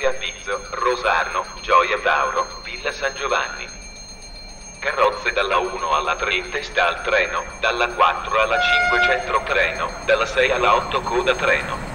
Cassia Pizzo, Rosarno, Gioia Tauro, Villa San Giovanni. Carrozze dalla 1 alla 3 in testa al treno, dalla 4 alla 5 centro treno, dalla 6 alla 8 coda treno.